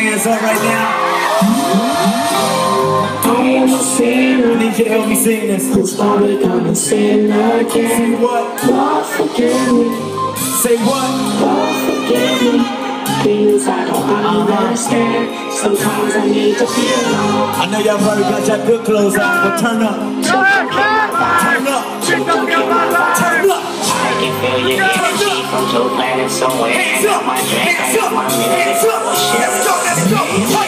hands up right now. I am a sinner. I need you to help me sing this. Who's probably gonna sin again? Say what? Lord, forgive me. Say what? Lord, forgive me. Things I don't understand. Sometimes I need to feel alone. I know y'all probably got your good clothes on, but turn up. Turn up. Turn up. I can feel your energy from two planets somewhere. Hands up. My drink, Hands up. my music. Hands up. Let's go. Let's go.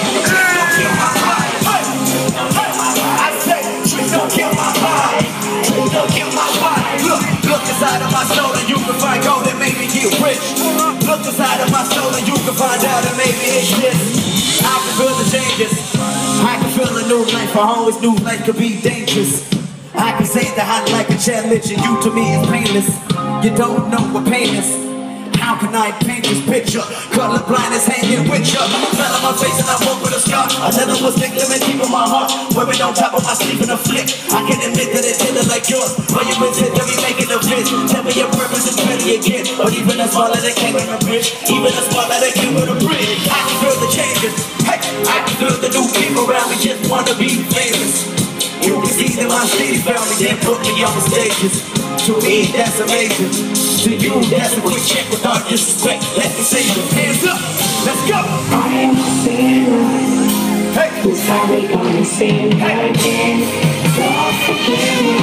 I say, tricks don't kill my vibe. Tricks don't kill my vibe. Look inside of my soul and you can find gold that made me get rich. Look inside of my soul and you can find out that maybe it's this. I can feel the changes. I can feel a new life. I always knew life could be dangerous. I can say that I like a challenge and you to me is painless. You don't know what pain is. How can I paint this picture? Color blindness hanging with ya. Fell on my face and I woke with a scar. Another was victim and deep in my heart. Wearing on top of my sleep in a flick. I can admit that it didn't like yours. But you intend to be making a bitch. Tell me your purpose is pretty again. Or even a smaller that came in a bridge. Even a smaller that came with a bridge. I can feel the changes. Hey, I can feel the new people around me just wanna be famous. You can see that my city found me, then put me on the stages. To me, that's amazing. To you, that's a quick check without disrespect. Let me see your hands up. Let's go. I am a sinner. Hey. Who's probably gonna sin again? Lord, forgive me.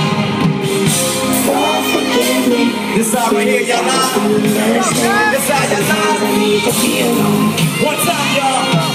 Lord, forgive me. This side right here, y'all know. This side, y'all know. I need to be alone. One time, y'all.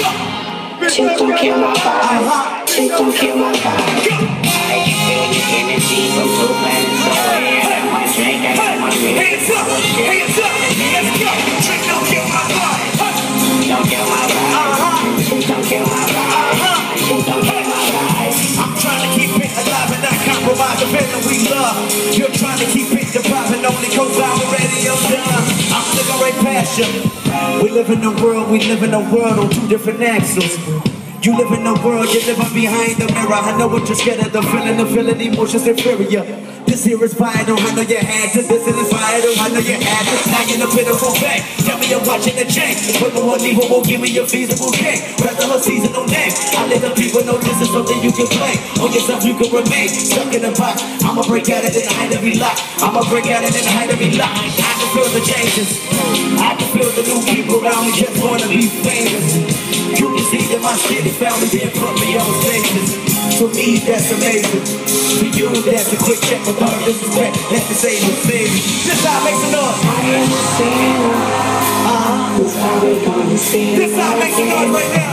Chick don't kill my vibe. Chick don't kill my vibe. I can feel your energy from two planets somewhere. My drink, I got my music. Hands up. Hands up. Let's go. Trick don't kill my vibe. Don't kill my vibe. Chick don't kill my vibe. Chick don't kill my vibe. I'm trying to keep it alive and not compromise the feeling we love. You're trying to keep it popping only cause I'm already done. I'm looking right past you. We live in a world on two different axles. You live in a world, you're living behind the mirror. I know what you're scared of, the feeling emotions inferior. This here is vital, I know you had to. This is vital, I know you had to. Now you're in a pitiful back. Tell me you're watching the change. But the one evil won't give me a feasible game. Rather her seasonal name. I let the people know this is something you can play. On yourself you can remain stuck in a box. I'ma break out of it and hide every lock. I'ma break out of it and hide every lock. I can feel the changes. I can feel the new people around me just wanna be famous. You can see that my city found me, then put me on stages. To me, that's amazing. To you, that's a quick check without disrespect. Let me say you save me. This side makes a noise. I am a sinner. Who's probably gonna sin This side makes a noise right now.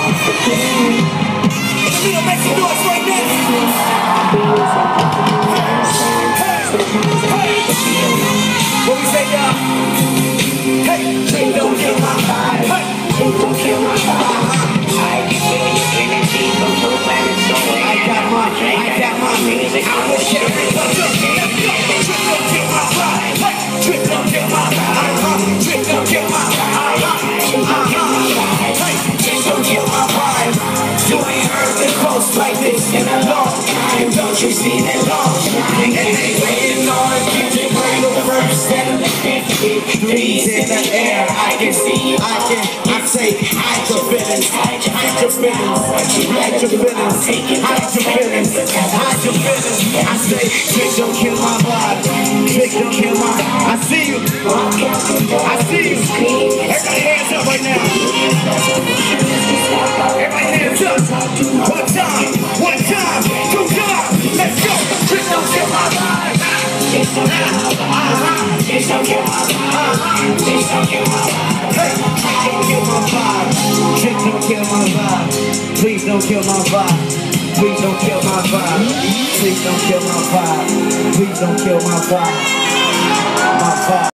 The middle makes a noise right now. What we say, y'all? Hey, Chick don't kill my vibe. hey. Chick don't kill my vibe. I can feel your energy from two planets somewhere. I got my music. I will share it. Trick don't kill my vibe. Trick don't kill my vibe. Trick don't kill my vibe. Trick don't kill my vibe. You ain't heard this post like this in a long time. Don't you see that long time? And they waiting on you to bring the first and the 53s in the air. I can see, I say, hide your feelings, hide your feelings, hide your feelings, hide your feelings, hide your feelings. I say, trick don't kill my vibe, trick don't kill my. I see you, I see you. Everybody hands up right now. Everybody hands up. One time, two times. Let's go. Trick don't kill my vibe. Chick don't kill my vibe. Chick don't kill my vibe. Chick don't kill my vibe. Trick don't kill my vibe. Please don't kill my vibe. Please don't kill my vibe. Please don't kill my vibe. Please don't kill my vibe. My vibe.